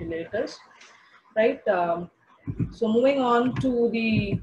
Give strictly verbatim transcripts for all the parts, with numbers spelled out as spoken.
ventilators, right? Um, so moving on to the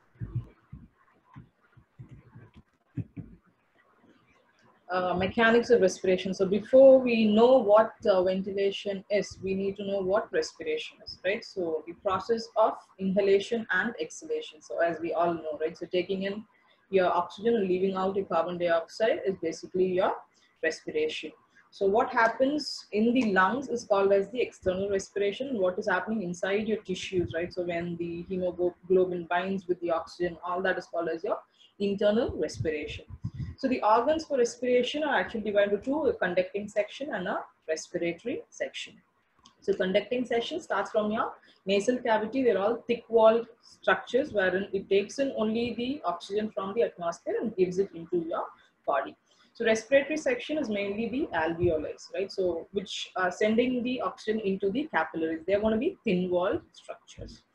uh, mechanics of respiration. So before we know what uh, ventilation is, we need to know what respiration is, right? So the process of inhalation and exhalation. So as we all know, right? So taking in your oxygen and leaving out your carbon dioxide is basically your respiration. So what happens in the lungs is called as the external respiration. What is happening inside your tissues, right? So when the hemoglobin binds with the oxygen, all that is called as your internal respiration. So the organs for respiration are actually divided into a conducting section and a respiratory section. So conducting section starts from your nasal cavity. They're all thick-walled structures wherein it takes in only the oxygen from the atmosphere and gives it into your body. So respiratory section is mainly the alveoli, right? So which are sending the oxygen into the capillaries. They're going to be thin-walled structures.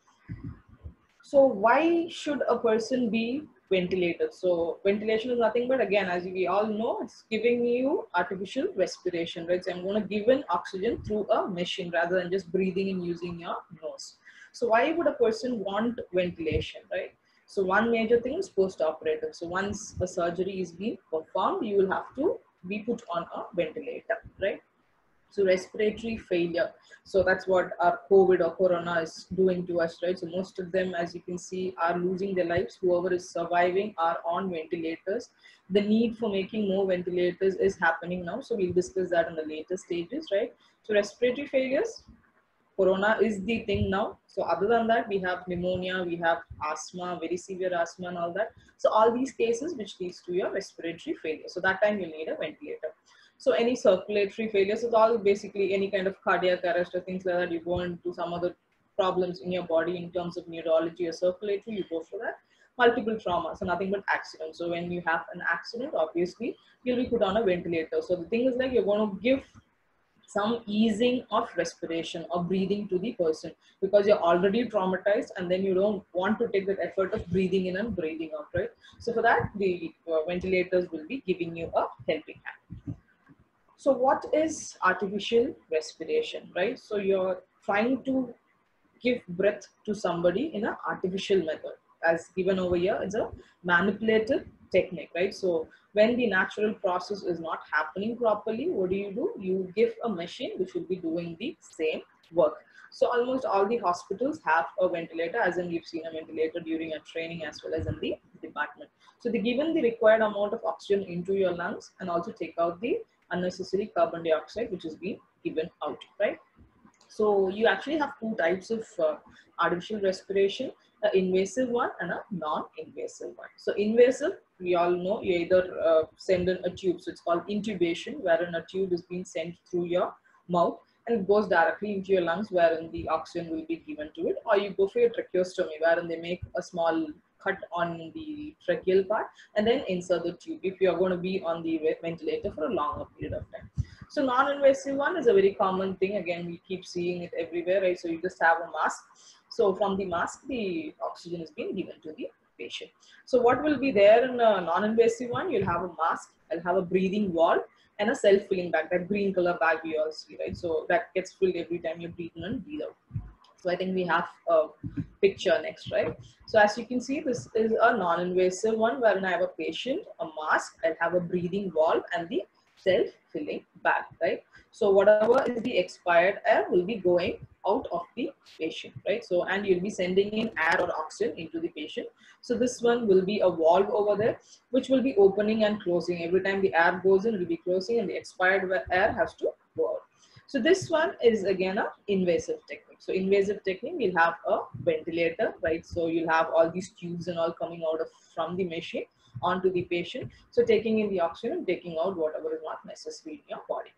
So why should a person be ventilated? So ventilation is nothing but, again, as we all know, it's giving you artificial respiration, right? So I'm going to give in oxygen through a machine rather than just breathing and using your nose. So why would a person want ventilation, right? So one major thing is post-operative. So once a surgery is being performed, you will have to be put on a ventilator, right? So respiratory failure. So that's what our COVID or Corona is doing to us, right? So most of them, as you can see, are losing their lives. Whoever is surviving are on ventilators. The need for making more ventilators is happening now. So we'll discuss that in the later stages, right? So respiratory failures, Corona is the thing now. So other than that, we have pneumonia, we have asthma, very severe asthma and all that. So all these cases which leads to your respiratory failure. So that time you'll need a ventilator. So any circulatory failures is all basically any kind of cardiac arrest or things like that. You go into some other problems in your body in terms of neurology or circulatory, you go for that. Multiple trauma, so nothing but accidents. So when you have an accident, obviously you'll be put on a ventilator. So the thing is like you're going to give some easing of respiration or breathing to the person because you're already traumatized and then you don't want to take that effort of breathing in and breathing out, right? So for that, the uh, ventilators will be giving you a helping hand. So what is artificial respiration, right? So you're trying to give breath to somebody in an artificial method. As given over here, it's a manipulative technique, right? So when the natural process is not happening properly, what do you do? You give a machine which will be doing the same work. So almost all the hospitals have a ventilator, as in we've seen a ventilator during a training as well as in the department. So they given the required amount of oxygen into your lungs and also take out the unnecessary carbon dioxide which is being given out, right? So you actually have two types of uh, artificial respiration, an invasive one and a non-invasive one. So invasive, we all know, you either uh, send in a tube. So it's called intubation, wherein a tube is being sent through your mouth and it goes directly into your lungs, wherein the oxygen will be given to it. Or you go for your tracheostomy, wherein they make a small cut on the tracheal part and then insert the tube if you are going to be on the ventilator for a longer period of time. So non-invasive one is a very common thing. Again, we keep seeing it everywhere, right? So you just have a mask. So from the mask, the oxygen is being given to the patient. So what will be there in a non-invasive one? You'll have a mask, I'll have a breathing valve and a self-filling bag, that green color bag we all see, right? So that gets filled every time you breathe in and breathe out. So I think we have a picture next, right? So as you can see, this is a non-invasive one wherein I have a patient, a mask, I'll have a breathing valve and the self-filling bag, right? So whatever is the expired air will be going out of the patient, right? So, and you'll be sending in air or oxygen into the patient. So this one will be a valve over there, which will be opening and closing. Every time the air goes in, it will be closing and the expired air has to go out. So this one is again a invasive technique. So invasive technique, we'll have a ventilator, right? So you'll have all these tubes and all coming out of from the machine onto the patient. So taking in the oxygen and taking out whatever is not necessary in your body.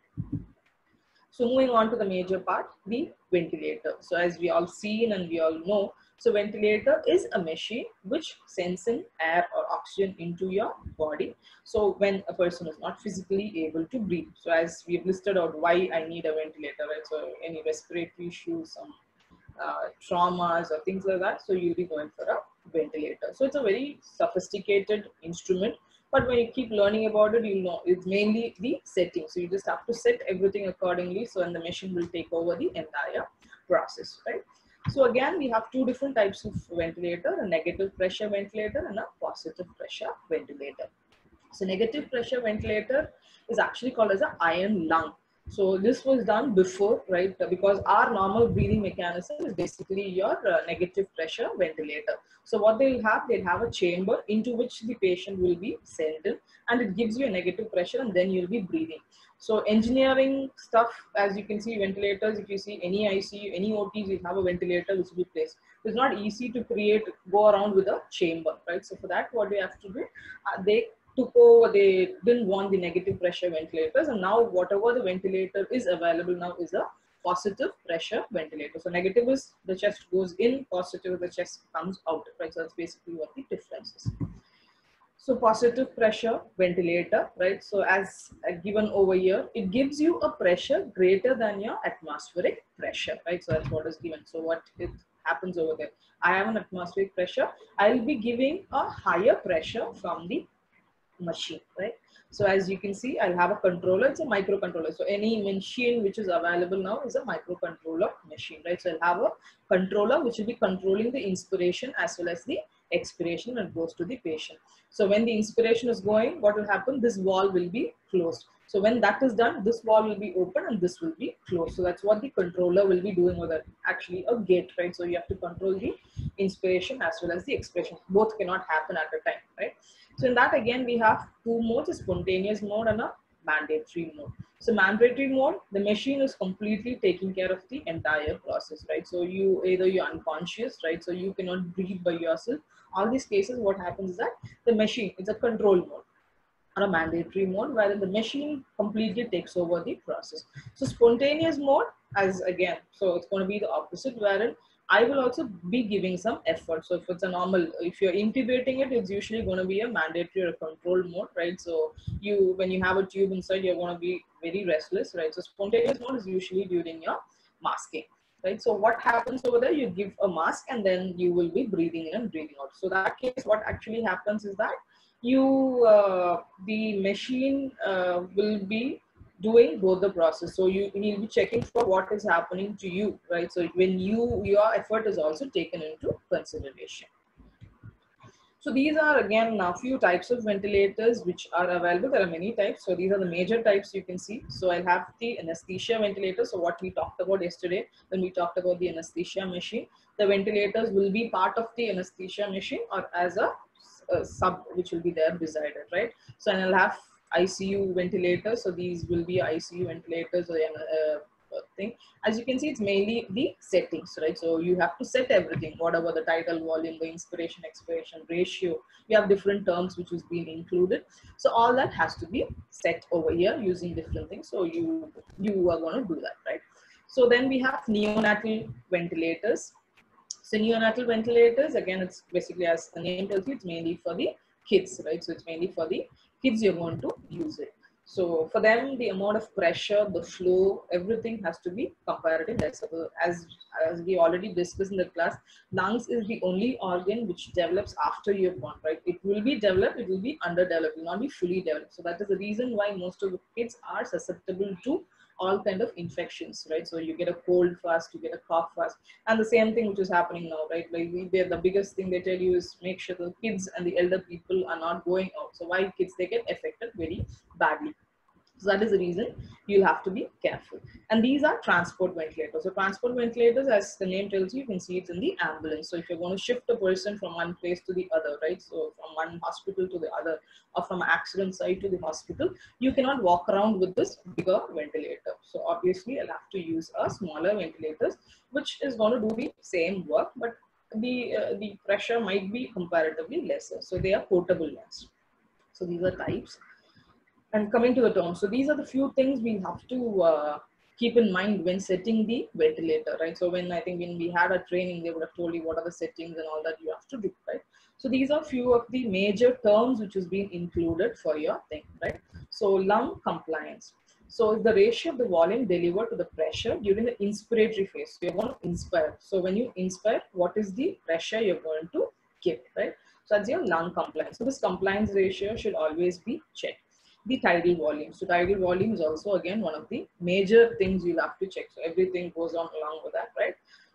So moving on to the major part, the ventilator. So as we all seen and we all know, so ventilator is a machine which sends in air or oxygen into your body. So when a person is not physically able to breathe. So as we've listed out why I need a ventilator, right? So any respiratory issues, some uh, traumas or things like that. So you'll be going for a ventilator. So it's a very sophisticated instrument. But when you keep learning about it, you know it's mainly the setting. So you just have to set everything accordingly. So and the machine will take over the entire process, right? So again, we have two different types of ventilator, a negative pressure ventilator and a positive pressure ventilator. So negative pressure ventilator is actually called as an iron lung. So this was done before, right? Because our normal breathing mechanism is basically your uh, negative pressure ventilator. So what they'll have, they'll have a chamber into which the patient will be sent in, and it gives you a negative pressure, and then you'll be breathing. So engineering stuff, as you can see, ventilators, if you see any I C U, any O Ts, you have a ventilator which will be placed. It's not easy to create, go around with a chamber, right? So for that, what they have to do, uh, they took over, they didn't want the negative pressure ventilators, and now whatever the ventilator is available now is a positive pressure ventilator. So negative is the chest goes in, positive the chest comes out, right? So that's basically what the difference is. So positive pressure ventilator, right? So as given over here, it gives you a pressure greater than your atmospheric pressure, right? So that's what is given. So what it happens over there, I have an atmospheric pressure, I'll be giving a higher pressure from the machine, right? So as you can see, I'll have a controller, it's a microcontroller. So any machine which is available now is a microcontroller machine, right? So I'll have a controller which will be controlling the inspiration as well as the expiration and goes to the patient. So when the inspiration is going, what will happen? This valve will be closed. So when that is done, this valve will be open and this will be closed. So that's what the controller will be doing with it. Actually a gate, right? So you have to control the inspiration as well as the expiration. Both cannot happen at a time, right? So in that, again, we have two modes, a spontaneous mode and a mandatory mode. So mandatory mode, the machine is completely taking care of the entire process, right? So you either you're unconscious, right? So you cannot breathe by yourself. All these cases, what happens is that the machine, it's a control mode or a mandatory mode, wherein the machine completely takes over the process. So spontaneous mode, as again, so it's going to be the opposite, wherein I will also be giving some effort. So if it's a normal, if you're intubating it, it's usually going to be a mandatory or a control mode, right? So you, when you have a tube inside, you're going to be very restless, right? So spontaneous mode is usually during your masking, right? So what happens over there, you give a mask and then you will be breathing in and breathing out. So that case, what actually happens is that you, uh, the machine uh, will be doing both the process. So you will be checking for what is happening to you, right? So when you, your effort is also taken into consideration. So these are again a few types of ventilators which are available. There are many types. So these are the major types you can see. So I have the anesthesia ventilator. So what we talked about yesterday when we talked about the anesthesia machine, the ventilators will be part of the anesthesia machine or as a, a sub which will be there beside it, right? So and I'll have I C U ventilators. So these will be I C U ventilators or uh, thing. As you can see, it's mainly the settings, right? So you have to set everything, whatever the tidal volume, the inspiration, expiration ratio, you have different terms which is being included. So all that has to be set over here using different things. So you, you are going to do that, right? So then we have neonatal ventilators. So neonatal ventilators, again, it's basically as the name tells you, it's mainly for the kids, right? So it's mainly for the kids you're going to use it. So for them, the amount of pressure, the flow, everything has to be comparatively less. So as, as we already discussed in the class, lungs is the only organ which develops after you're born, right? It will be developed, it will be underdeveloped, it will not be fully developed. So that is the reason why most of the kids are susceptible to all kind of infections, right? So you get a cold fast, you get a cough fast, and the same thing which is happening now, right? Like we, the biggest thing they tell you is make sure the kids and the elder people are not going out. So why kids, they get affected very badly. So that is the reason you'll have to be careful. And these are transport ventilators. So transport ventilators, as the name tells you, you can see it in the ambulance. So if you're going to shift a person from one place to the other, right? So from one hospital to the other, or from accident site to the hospital, you cannot walk around with this bigger ventilator. So obviously I'll have to use a smaller ventilators, which is going to do the same work, but the, uh, the pressure might be comparatively lesser. So they are portable ones. So these are types. And coming to the terms, so these are the few things we have to uh, keep in mind when setting the ventilator, right? So when I think when we had a training, they would have told you what are the settings and all that you have to do, right? So these are few of the major terms which has been included for your thing, right? So lung compliance. So the ratio of the volume delivered to the pressure during the inspiratory phase. So you're going to inspire. So when you inspire, what is the pressure you're going to give, right? So that's your lung compliance. So this compliance ratio should always be checked. The tidal volume. So tidal volume is also again one of the major things you'll have to check. So everything goes on along with that, right?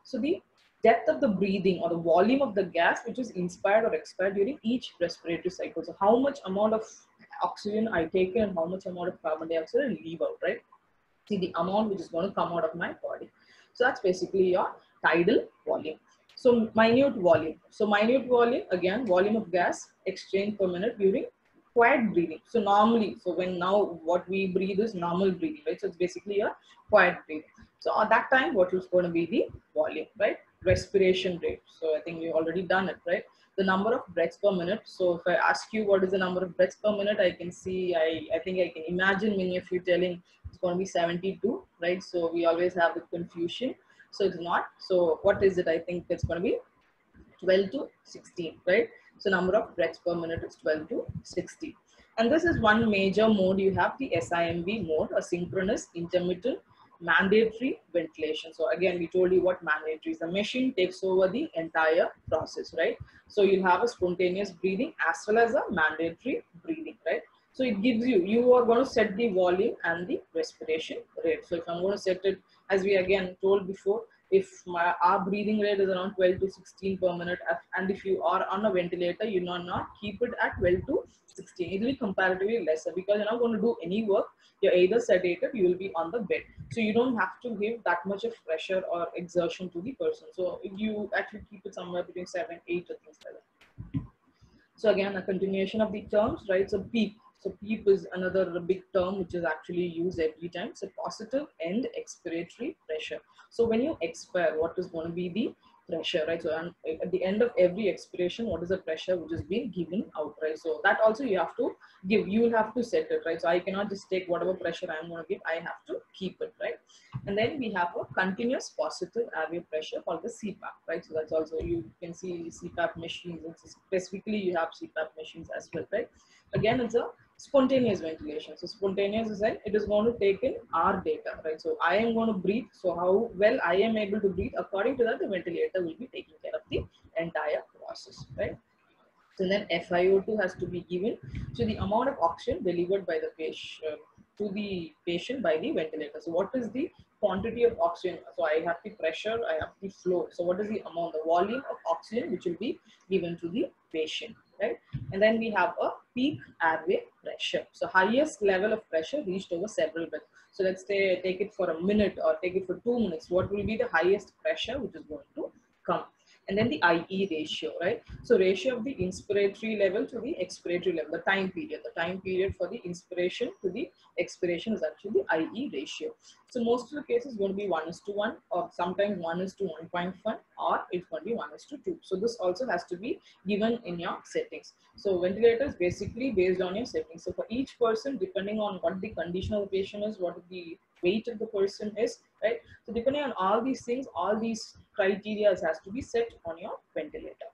So the depth of the breathing or the volume of the gas which is inspired or expired during each respiratory cycle. So how much amount of oxygen I take in and how much amount of carbon dioxide I leave out, right? See the amount which is going to come out of my body. So that's basically your tidal volume. So minute volume. So minute volume, again, volume of gas exchange per minute during quiet breathing. So normally, so when now what we breathe is normal breathing, right? So it's basically a quiet breathing. So at that time, what is going to be the volume, right? Respiration rate. So I think we've already done it, right? The number of breaths per minute. So if I ask you what is the number of breaths per minute, I can see, I, I think I can imagine many of you telling it's going to be seventy-two, right? So we always have the confusion. So it's not. So what is it? I think it's going to be twelve to sixteen, right? So number of breaths per minute is twelve to sixteen. And this is one major mode. You have the S I M V mode, a synchronous, intermittent, mandatory ventilation. So again, we told you what mandatory is. The machine takes over the entire process, right? So you'll have a spontaneous breathing as well as a mandatory breathing, right? So it gives you, you are going to set the volume and the respiration rate. So if I'm going to set it, as we again told before, if my, our breathing rate is around twelve to sixteen per minute, and if you are on a ventilator, you know not keep it at twelve to sixteen. It will be comparatively lesser because you're not going to do any work. You're either sedated, you will be on the bed. So you don't have to give that much of pressure or exertion to the person. So if you actually keep it somewhere between seven, eight or things like that. So again, a continuation of the terms, right? So PEEP. So PEEP is another big term which is actually used every time. So positive end expiratory pressure. So when you expire, what is going to be the pressure, right? So at the end of every expiration, what is the pressure which is being given out, right? So that also you have to give, you will have to set it, right? So I cannot just take whatever pressure I'm going to give, I have to keep it, right? And then we have a continuous positive airway pressure called the C PAP, right? So that's also, you can see C PAP machines, and specifically you have C PAP machines as well, right? Again, it's a spontaneous ventilation. So spontaneous is that it is going to take in our data, right? So I am going to breathe. So how well I am able to breathe, according to that, the ventilator will be taking care of the entire process, right? So then F i O two has to be given. So the amount of oxygen delivered by the patient to the patient by the ventilator. So what is the quantity of oxygen? So I have the pressure, I have the flow. So what is the amount, the volume of oxygen which will be given to the patient, right? And then we have a peak airway pressure. So highest level of pressure reached over several breaths. So let's say take it for a minute or take it for two minutes. What will be the highest pressure which is going to come? And then the I E ratio, right? So ratio of the inspiratory level to the expiratory level, the time period. The time period for the inspiration to the expiration is actually the I E ratio. So most of the cases is going to be one is to one, or sometimes one is to one point five, or it's going to be one is to two. So this also has to be given in your settings. So ventilator is basically based on your settings. So for each person, depending on what the condition of the patient is, what the weight of the person is, right? So depending on all these things, all these criteria has to be set on your ventilator.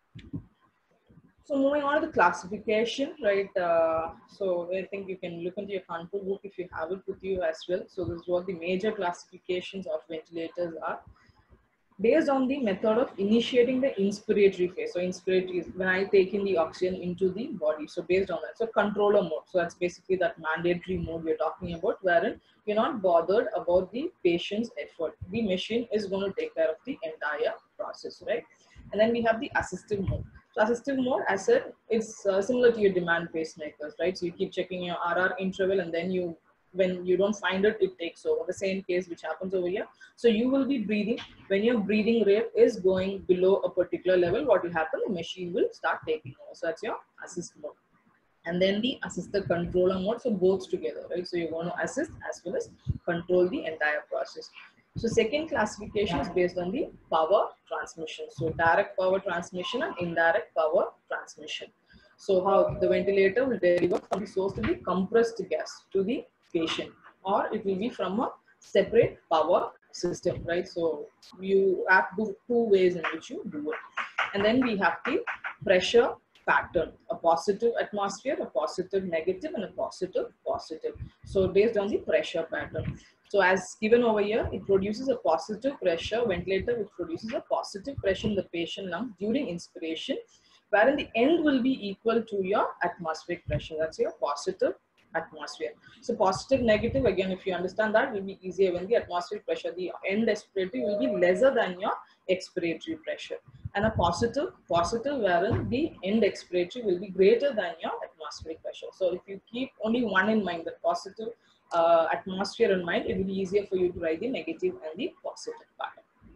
So moving on to the classification, right? Uh, so I think you can look into your Kanpur book if you have it with you as well. So this is what the major classifications of ventilators are, based on the method of initiating the inspiratory phase. So inspiratory is when I take in the oxygen into the body. So based on that, so controller mode. So that's basically that mandatory mode we're talking about, wherein you're not bothered about the patient's effort. The machine is going to take care of the entire process, right? And then we have the assistive mode. So assistive mode, as said, it's uh, similar to your demand pacemakers, right? So you keep checking your R R interval, and then you, when you don't find it, it takes over. The same case which happens over here. So you will be breathing. When your breathing rate is going below a particular level, what will happen? The machine will start taking over. So that's your assist mode. And then the assisted controller mode. So both together, right? So you want to assist as well as control the entire process. So second classification is based on the power transmission. So direct power transmission and indirect power transmission. So how the ventilator will deliver from the source to the compressed gas to the patient, or it will be from a separate power system, right? So you have two, two ways in which you do it. And then we have the pressure pattern, a positive atmosphere, a positive negative, and a positive positive. So based on the pressure pattern. So as given over here, it produces a positive pressure ventilator, which produces a positive pressure in the patient lungs during inspiration, wherein the end will be equal to your atmospheric pressure. That's your positive atmosphere. So positive, negative, again, if you understand that, will be easier when the atmospheric pressure, the end expiratory will be lesser than your expiratory pressure. And a positive, positive wherein the end expiratory will be greater than your atmospheric pressure. So if you keep only one in mind, the positive uh, atmosphere in mind, it will be easier for you to write the negative and the positive part.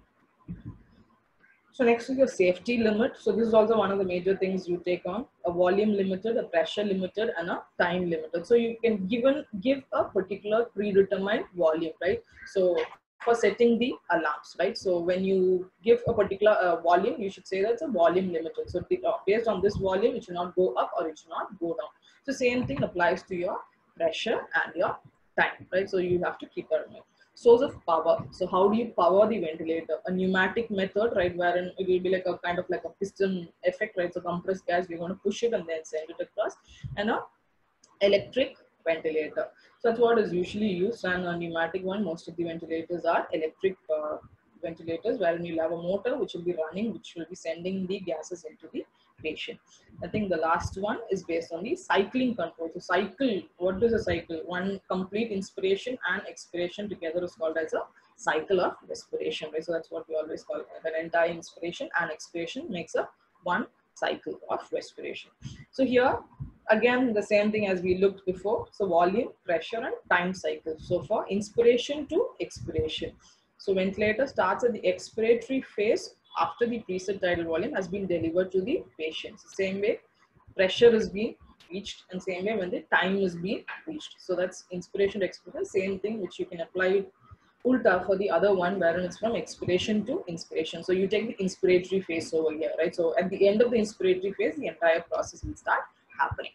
So next is your safety limit. So this is also one of the major things you take on: a volume limited, a pressure limited, and a time limited. So you can given give a particular predetermined volume, right? So for setting the alarms, right? So when you give a particular uh, volume, you should say that's a volume limited. So the, uh, based on this volume, it should not go up or it should not go down. So same thing applies to your pressure and your time, right? So you have to keep that in mind. Source of power. So how do you power the ventilator? A pneumatic method, right, wherein it will be like a kind of like a piston effect, right? So compressed gas, we're going to push it and then send it across, and a electric ventilator. So that's what is usually used, and a pneumatic one, most of the ventilators are electric uh, ventilators, wherein you'll have a motor which will be running, which will be sending the gases into the patient. I think the last one is based on the cycling control. So cycle, what is a cycle? One complete inspiration and expiration together is called as a cycle of respiration, right? So that's what we always call it. An entire inspiration and expiration makes a one cycle of respiration. So here, again, the same thing as we looked before. So volume, pressure, and time cycle. So for inspiration to expiration. So ventilator starts at the expiratory phase after the preset tidal volume has been delivered to the patient. So same way, pressure is being reached, and same way when the time is being reached. So that's inspiration to expiration. Same thing which you can apply ulta for the other one, wherein it's from expiration to inspiration. So you take the inspiratory phase over here, right? So at the end of the inspiratory phase, the entire process will start happening.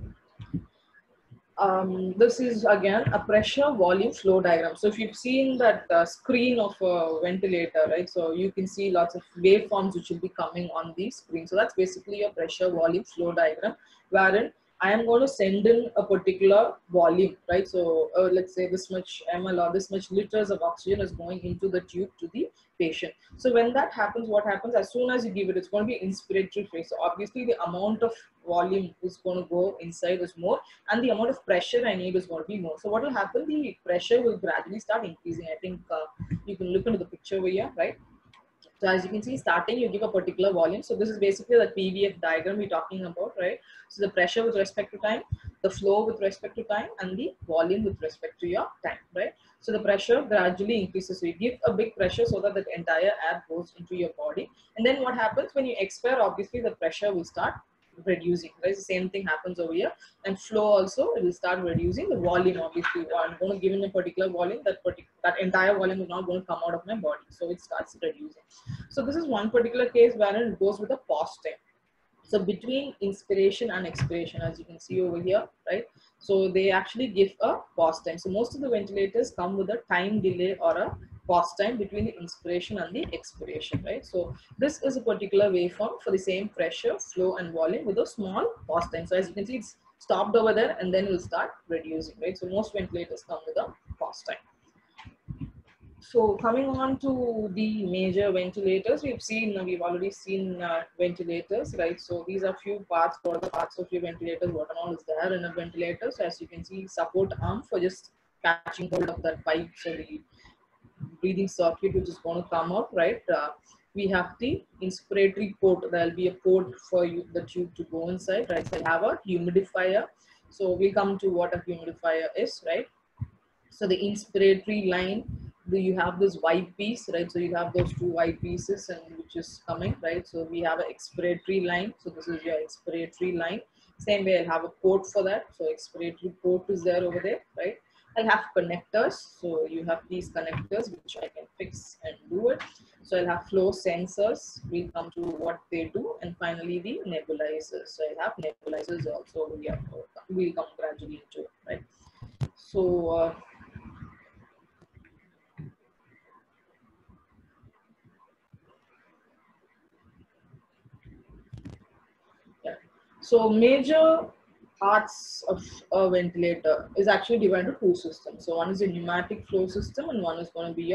Um, this is again a pressure volume flow diagram. So if you've seen that uh, screen of a ventilator, right? So you can see lots of waveforms which will be coming on the screen. So that's basically a pressure volume flow diagram, wherein I am going to send in a particular volume, right? So uh, let's say this much ml or this much liters of oxygen is going into the tube to the patient. So when that happens, what happens? As soon as you give it, it's going to be inspiratory phase. So obviously the amount of volume is going to go inside is more, and the amount of pressure I need is going to be more. So what will happen? The pressure will gradually start increasing. I think uh, you can look into the picture over here, right? So as you can see, starting, you give a particular volume. So this is basically the P V F diagram we're talking about, right? So the pressure with respect to time, the flow with respect to time, and the volume with respect to your time, right? So the pressure gradually increases. So you give a big pressure so that the entire air goes into your body. And then what happens when you expire, obviously the pressure will start reducing, right? The same thing happens over here, and flow also, it will start reducing. The volume, obviously, I'm going to give in a particular volume, that particular that entire volume is not going to come out of my body, so it starts reducing. So this is one particular case wherein it goes with a pause time. So between inspiration and expiration, as you can see over here, right? So they actually give a pause time. So most of the ventilators come with a time delay or a pause time between the inspiration and the expiration, right? So this is a particular waveform for the same pressure, flow, and volume with a small pause time. So as you can see, it's stopped over there and then it will start reducing, right? So most ventilators come with a pause time. So coming on to the major ventilators, we've seen, we've already seen uh, ventilators, right? So these are few parts, for the parts of your ventilators, what all is there in a ventilator. So as you can see, support arm for just catching hold of that pipe, so the breathing circuit which is going to come out, right? Uh, we have the inspiratory port. There will be a port for you, the tube to go inside, right? So I have a humidifier. So we come to what a humidifier is, right? So the inspiratory line, do you have this white piece, right? So you have those two white pieces and which is coming, right? So we have an expiratory line. So this is your expiratory line. Same way, I'll have a port for that. So expiratory port is there over there, right? I'll have connectors. So you have these connectors which I can fix and do it. So I'll have flow sensors. We'll come to what they do, and finally the nebulizers. So I'll have nebulizers also. We have, we'll come gradually into it, right? So uh, yeah. So major parts of a ventilator is actually divided into two systems. So one is a pneumatic flow system and one is going to be a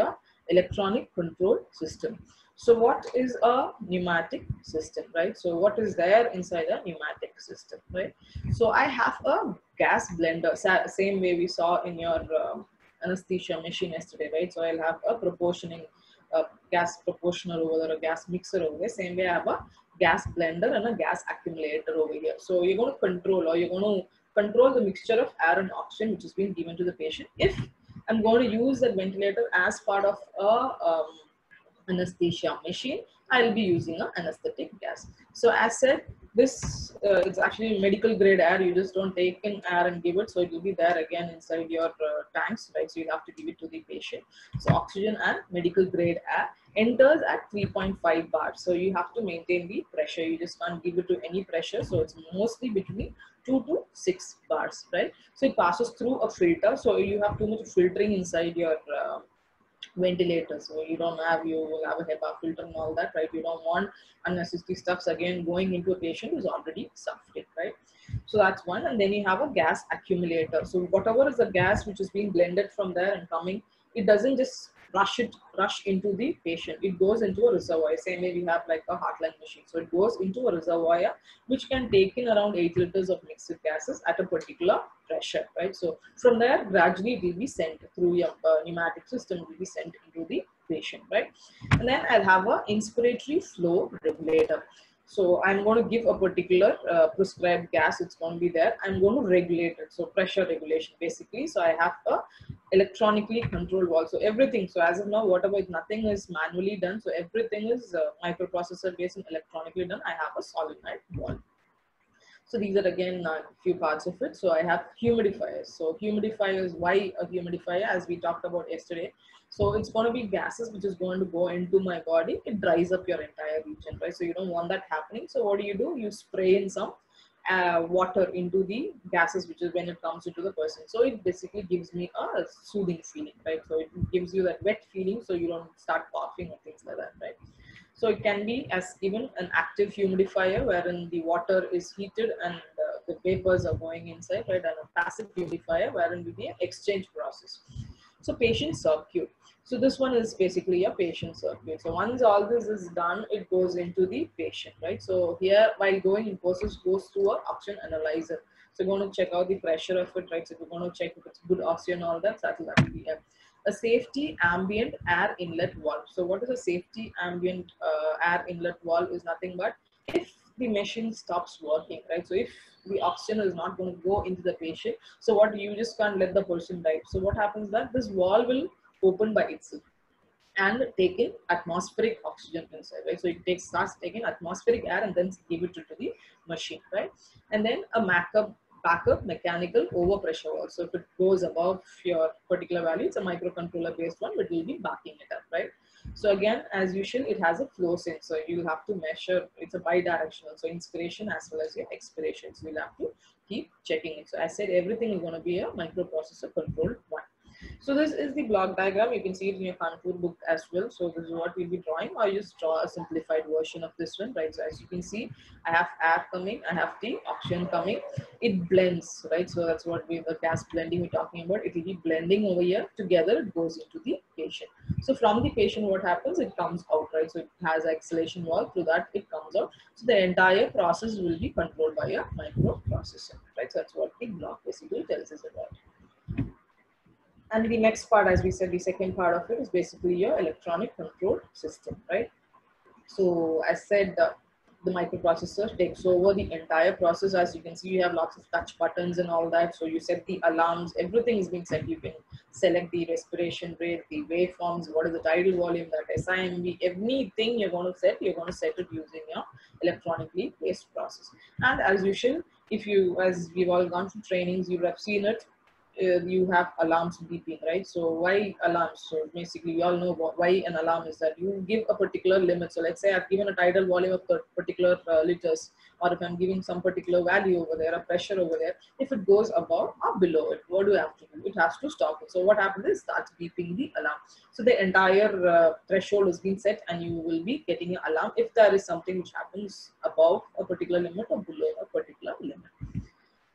electronic control system. So what is a pneumatic system, right? So what is there inside a pneumatic system, right? So I have a gas blender, same way we saw in your um, anesthesia machine yesterday, right? So I'll have a proportioning uh, gas proportional over there, a gas mixer over there. Same way I have a gas blender and a gas accumulator over here. So you're going to control, or you're going to control the mixture of air and oxygen which is being given to the patient. If I'm going to use that ventilator as part of a um, anesthesia machine, I'll be using an anesthetic gas. So as said, this uh, it's actually medical grade air. You just don't take in air and give it, so it will be there again inside your uh, tanks, right? So you have to give it to the patient. So oxygen and medical grade air enters at three point five bars. So you have to maintain the pressure. You just can't give it to any pressure. So it's mostly between two to six bars, right? So it passes through a filter. So you have too much filtering inside your uh, ventilator. So you don't have, you will have a HEPA filter and all that, right? You don't want unnecessary stuffs again going into a patient who's already suffering, right? So that's one. And then you have a gas accumulator. So whatever is the gas which is being blended from there and coming, it doesn't just rush it rush into the patient. It goes into a reservoir. Same way we have like a heartline machine. So it goes into a reservoir which can take in around eight liters of mixed gases at a particular pressure, right? So from there gradually it will be sent through your uh, pneumatic system, it will be sent into the patient, right? And then I'll have a inspiratory flow regulator. So I'm going to give a particular uh, prescribed gas, it's going to be there. I'm going to regulate it. So pressure regulation basically. So I have a electronically controlled valve. So everything, so as of now, whatever, nothing is manually done. So everything is uh, microprocessor based and electronically done. I have a solenoid valve. So these are again a uh, few parts of it. So I have humidifiers. So humidifiers, why a humidifier? As we talked about yesterday. So it's going to be gases which is going to go into my body. It dries up your entire region, right? So you don't want that happening. So what do you do? You spray in some uh, water into the gases, which is when it comes into the person. So it basically gives me a soothing feeling, right? So it gives you that wet feeling, so you don't start coughing or things like that, right? So it can be as even an active humidifier wherein the water is heated and uh, the vapors are going inside, right? And a passive humidifier wherein will be an exchange process. So patient circuit. So this one is basically a patient circuit. So once all this is done, it goes into the patient, right? So here while going in process goes through a oxygen analyzer. So you're going to check out the pressure of it, right? So you're going to check if it's good oxygen, all that, so that will actually help. A safety ambient air inlet valve. So what is a safety ambient uh, air inlet valve is nothing but if the machine stops working, right? So if the oxygen is not going to go into the patient, so what, you just can't let the person die. So what happens that this valve will open by itself and take in atmospheric oxygen inside, right? So it takes starts taking atmospheric air and then give it to the machine, right? And then a backup backup mechanical overpressure valve. So if it goes above your particular value, it's a microcontroller based one, but we'll be backing it up, right? So again, as usual, it has a flow sensor. You'll have to measure, it's a bi-directional, so inspiration as well as your expiration. So you'll have to keep checking it. So I said everything is going to be a microprocessor controlled one. So this is the block diagram. You can see it in your Kanpur book as well. So this is what we'll be drawing. I just draw a simplified version of this one, right? So as you can see, I have air coming, I have the oxygen coming. It blends, right? So that's what we, the gas blending we're talking about. It will be blending over here. Together, it goes into the patient. So from the patient, what happens? It comes out, right? So it has exhalation valve. Through that, it comes out. So the entire process will be controlled by a microprocessor, right? So that's what the block basically tells us about. And the next part, as we said, the second part of it is basically your electronic control system, right? So as said, uh, the microprocessor takes over the entire process. As you can see, you have lots of touch buttons and all that. So you set the alarms, everything is being set. You can select the respiration rate, the waveforms, what is the tidal volume, that S I M V, anything you're going to set, you're going to set it using your electronically based process. And as usual, if you, as we've all gone through trainings, you have seen it, Uh, you have alarms beeping, right? So why alarms? So basically we all know what, why an alarm is that you give a particular limit. So let's say I've given a tidal volume of particular uh, liters, or if I'm giving some particular value over there, a pressure over there, if it goes above or below it, what do I have to do? It has to stop it. So what happens is it starts beeping the alarm. So the entire uh, threshold has been set and you will be getting an alarm if there is something which happens above a particular limit or below a particular limit.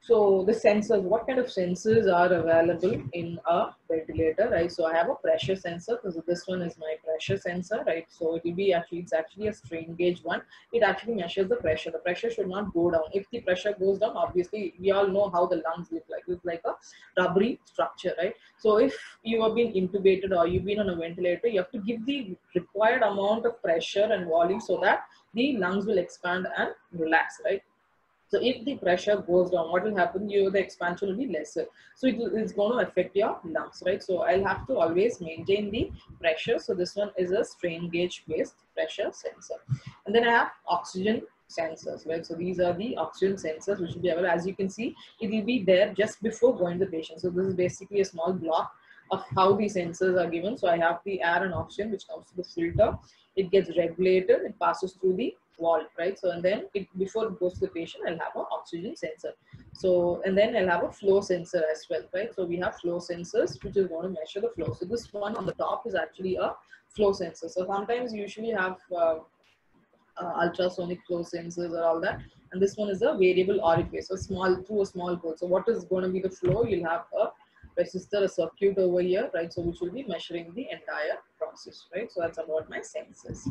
So the sensors, what kind of sensors are available in a ventilator, right? So I have a pressure sensor, because this one is my pressure sensor, right? So it will be actually, it's actually a strain gauge one. It actually measures the pressure. The pressure should not go down. If the pressure goes down, obviously we all know how the lungs look like. It's like a rubbery structure, right? So if you have been intubated or you've been on a ventilator, you have to give the required amount of pressure and volume so that the lungs will expand and relax, right? So if the pressure goes down, what will happen? You the expansion will be lesser. So it is going to affect your lungs, right? So I'll have to always maintain the pressure. So this one is a strain gauge based pressure sensor. And then I have oxygen sensors, right? So these are the oxygen sensors which will be available. As you can see, it will be there just before going to the patient. So this is basically a small block of how these sensors are given. So I have the air and oxygen which comes to the filter. It gets regulated, it passes through the wall, right? So and then it before it goes to the patient, I'll have an oxygen sensor. So and then I'll have a flow sensor as well, right? So we have flow sensors which is going to measure the flow. So this one on the top is actually a flow sensor. So sometimes you usually have uh, uh, ultrasonic flow sensors or all that, and this one is a variable orifice, so small through a small hole. So what is going to be the flow? You'll have a resistor, a circuit over here, right? So which will be measuring the entire process, right? So that's about my sensors.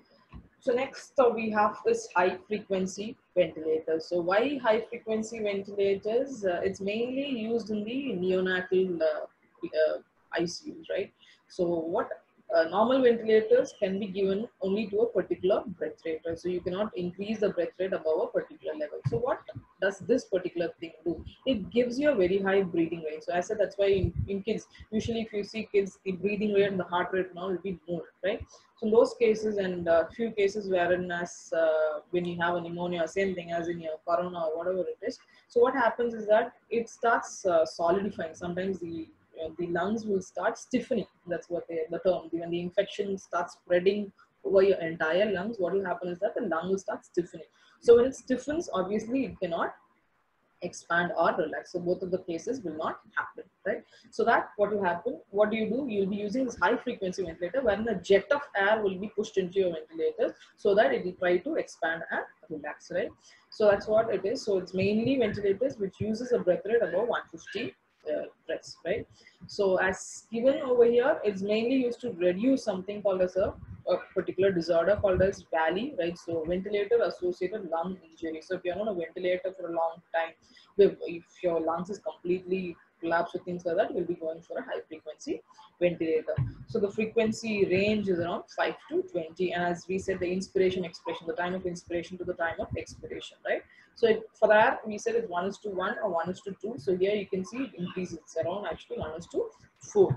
So next uh, we have this high frequency ventilators. So why high frequency ventilators? Uh, it's mainly used in the neonatal uh, uh, I C Us, right? So what uh, normal ventilators can be given only to a particular breath rate, right? So you cannot increase the breath rate above a particular level. So what does this particular thing do? It gives you a very high breathing rate. So I said that's why in, in kids, usually if you see kids, the breathing rate and the heart rate now will be more, right? So in those cases and uh, few cases wherein as uh, when you have a pneumonia, same thing as in your corona or whatever it is. So what happens is that it starts uh, solidifying. Sometimes the uh, the lungs will start stiffening. That's what they, the term. When the infection starts spreading over your entire lungs, what will happen is that the lung will start stiffening. So when it stiffens, obviously it cannot expand or relax. So both of the cases will not happen, right? So that what will happen, what do you do? You'll be using this high frequency ventilator wherein a jet of air will be pushed into your ventilator so that it will try to expand and relax, right? So that's what it is. So it's mainly ventilators which uses a breath rate above one hundred fifty uh, breaths, right? So as given over here, it's mainly used to reduce something called as a, a particular disorder called as V A L I, right? So ventilator associated lung injury. So if you're on a ventilator for a long time, if, if your lungs is completely collapsed or things like that, you'll be going for a high frequency ventilator. So the frequency range is around five to twenty, and as we said, the inspiration expiration, the time of inspiration to the time of expiration, right? So it, for that we said it's one is to one or one is to two. So here you can see it increases. It's around actually one is to four.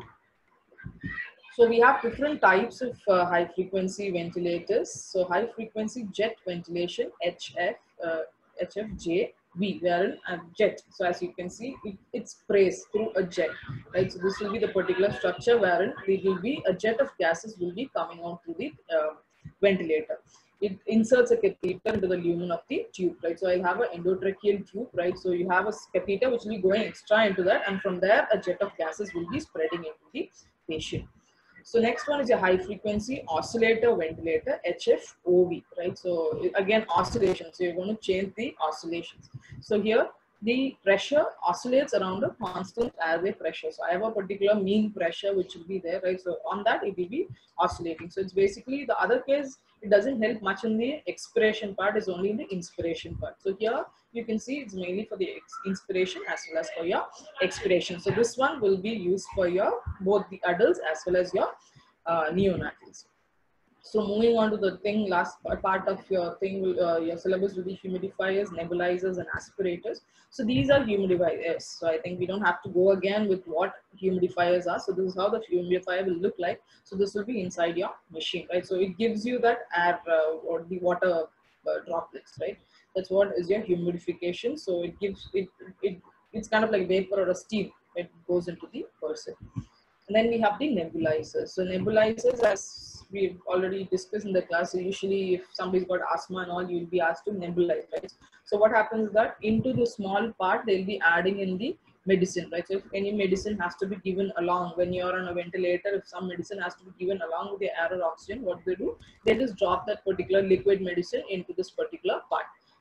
So we have different types of uh, high frequency ventilators. So high frequency jet ventilation, H F, uh, H F J V, wherein a jet. So as you can see, it, it sprays through a jet, right? So this will be the particular structure wherein there will be a jet of gases will be coming out through the uh, ventilator. It inserts a catheter into the lumen of the tube, right? So I have an endotracheal tube, right? So you have a catheter which will be going extra into that, and from there a jet of gases will be spreading into the patient. So next one is a high frequency oscillator ventilator, H F O V, right? So again, oscillation. So you're going to change the oscillations. So here the pressure oscillates around a constant airway pressure. So I have a particular mean pressure which will be there, right? So on that it will be oscillating. So it's basically the other case, it doesn't help much in the expiration part, is only in the inspiration part. So here you can see it's mainly for the inspiration as well as for your expiration. So this one will be used for your both the adults as well as your uh, neonatals. So moving on to the thing, last part of your thing, will, uh, your syllabus will be humidifiers, nebulizers, and aspirators. So these are humidifiers. So I think we don't have to go again with what humidifiers are. So this is how the humidifier will look like. So this will be inside your machine, right? So it gives you that air uh, or the water uh, droplets, right? That's what is your humidification. So it gives it, it it's kind of like vapor or a steam. It goes into the person. And then we have the nebulizers. So nebulizers, as we've already discussed in the class, so usually if somebody's got asthma and all, you'll be asked to nebulize, right? So what happens is that into the small part, they'll be adding in the medicine, right? So if any medicine has to be given along when you're on a ventilator, if some medicine has to be given along with the air or oxygen, what they do, they just drop that particular liquid medicine into this particular part.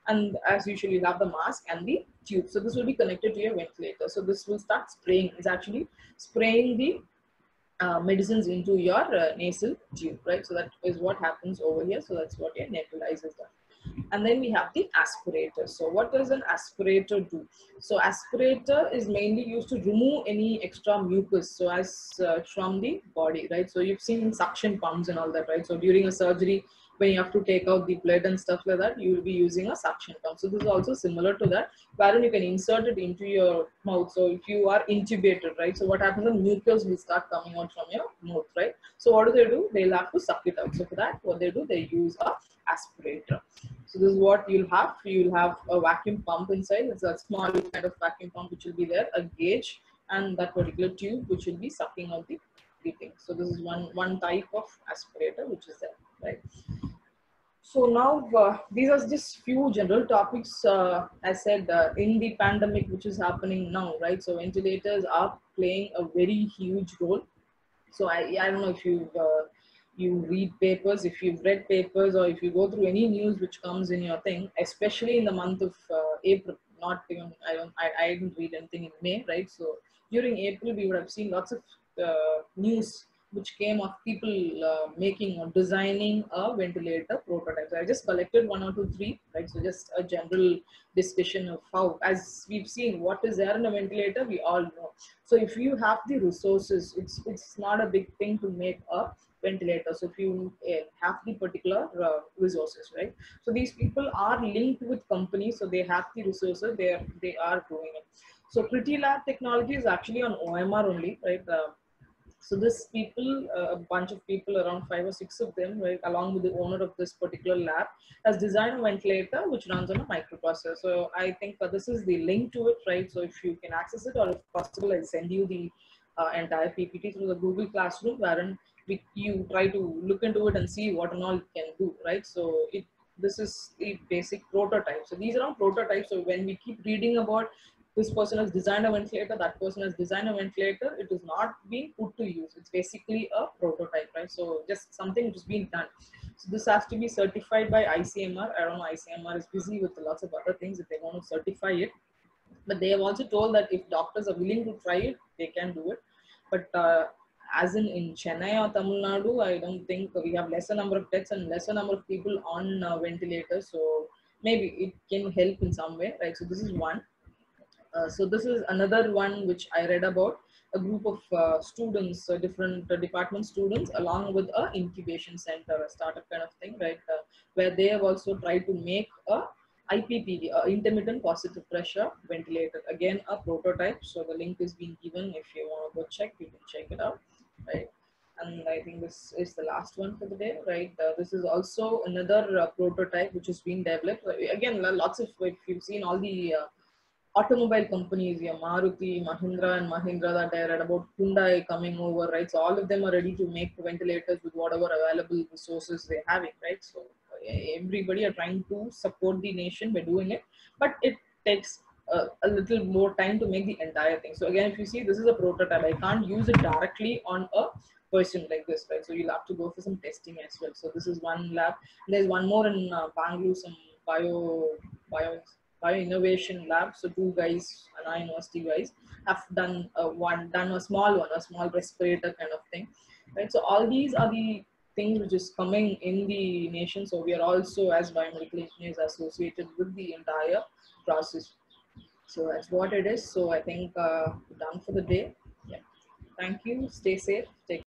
and as usual you have the mask and the tube. So this will be connected to your ventilator. So this will start spraying. It's actually spraying the uh, medicines into your uh, nasal tube, right? So that is what happens over here. So that's what your nebulizer does. And then we have the aspirator. So what does an aspirator do? So aspirator is mainly used to remove any extra mucus, so as uh, from the body, right? So you've seen suction pumps and all that, right? So during a surgery, when you have to take out the blood and stuff like that, you will be using a suction pump. So this is also similar to that, wherein you can insert it into your mouth. So if you are intubated, right? So what happens is mucus will start coming out from your mouth, right? So what do they do? They'll have to suck it out. So for that, what they do, they use a aspirator. So this is what you'll have. You'll have a vacuum pump inside. It's a small kind of vacuum pump which will be there, a gauge, and that particular tube which will be sucking out the breathing. So this is one one type of aspirator which is there, right? So now uh, these are just few general topics. Uh, I said uh, in the pandemic which is happening now, right? So ventilators are playing a very huge role. So I, I don't know if you uh, you read papers, if you've read papers, or if you go through any news which comes in your thing, especially in the month of uh, April. Not even I don't I, I didn't read anything in May, right? So during April we would have seen lots of uh, news which came of people uh, making or designing a ventilator prototype. So I just collected one or two, three, right? So just a general discussion of how, as we've seen, what is there in a ventilator, we all know. So if you have the resources, it's it's not a big thing to make a ventilator. So if you uh, have the particular uh, resources, right? So these people are linked with companies, so they have the resources. They are they are doing it. So Pretty Lab Technology is actually on O M R only, right? Uh, so this people, uh, a bunch of people, around five or six of them, right, along with the owner of this particular lab, has designed a ventilator which runs on a microprocessor. So I think that this is the link to it, right? So if you can access it, or if possible, I'll send you the uh, entire P P T through the Google Classroom, wherein we, you try to look into it and see what and all it can do, right? So it this is the basic prototype. So these are all prototypes. So when we keep reading about this person has designed a ventilator, that person has designed a ventilator, it is not being put to use. It's basically a prototype, right? So just something which is being done. So this has to be certified by I C M R. I don't know, I C M R is busy with lots of other things if they want to certify it. But they have also told that if doctors are willing to try it, they can do it. But uh, as in in Chennai or Tamil Nadu, I don't think we have lesser number of deaths and lesser number of people on uh, ventilators. So maybe it can help in some way, right? So this is one. Uh, so this is another one which I read about, a group of uh, students, uh, different uh, department students, along with a incubation center, a startup kind of thing, right? Uh, where they have also tried to make a I P P V, uh, intermittent positive pressure ventilator. Again, a prototype. So the link is being given. If you want to go check, you can check it out, right? And I think this is the last one for the day, right? Uh, this is also another uh, prototype which is being developed. Again, lots of, if you've seen all the uh, automobile companies, yeah, Maruti, Mahindra and Mahindra, that I read about, Hyundai coming over, right? So all of them are ready to make ventilators with whatever available resources they're having, right? So everybody are trying to support the nation by doing it, but it takes a, a little more time to make the entire thing. So again, if you see, this is a prototype. I can't use it directly on a person like this, right? So you'll have to go for some testing as well. So this is one lab. There's one more in uh, Bangalore, some bio, bio Bio Innovation Lab. So two guys, Anna University guys, have done a one, done a small one, a small respirator kind of thing, right? So all these are the things which is coming in the nation. So we are also, as biomedical engineers, associated with the entire process. So that's what it is. So I think uh, done for the day. Yeah. Thank you. Stay safe. Take